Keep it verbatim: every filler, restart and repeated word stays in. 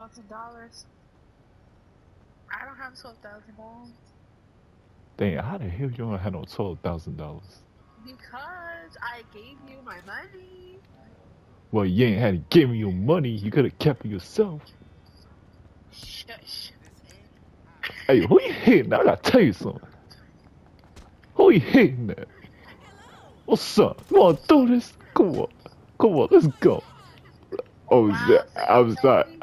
thousand dollars. I don't have twelve thousand dollars. Dang, how the hell you don't have no twelve thousand dollars? Because I gave you my money. Well, you ain't had to give me your money. You could have kept it yourself. Shush. Hey, who you hitting? I gotta tell you something. Who you hitting at? What's up? You wanna do this? Come on. Come on, let's go. Oh, Wow, so I'm sorry.